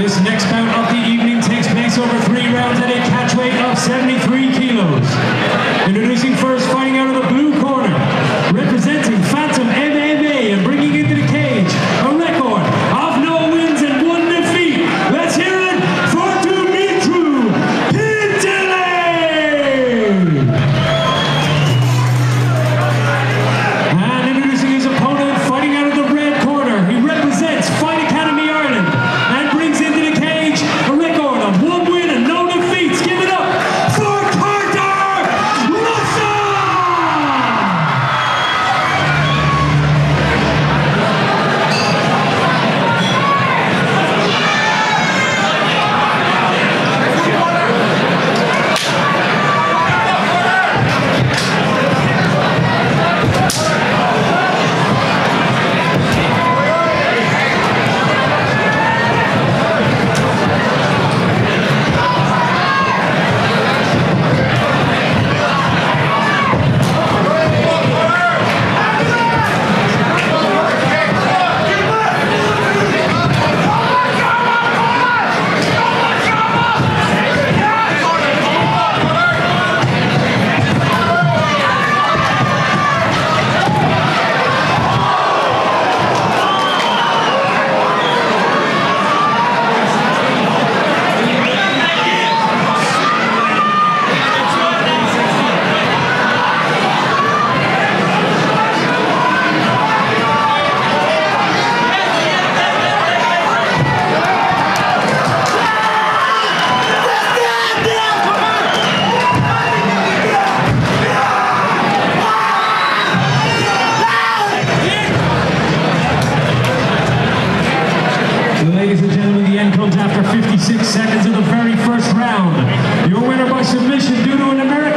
This next bout of the evening takes place over 3 rounds at a catch weight of 73 kilos. Introducing first, fighting out of the blue corner, representing Phantom MMA and bringing into the cage a record of no wins and 1 defeat. Let's hear it for Dumitru Pintile! And introducing his opponent, fighting out of the red corner, he represents Fight Academy Ireland and brings into the cage a record of 1 win and no defeats. Give it up for Carter Russell! Ladies and gentlemen, the end comes after 56 seconds of the very first round. Your winner by submission due to an American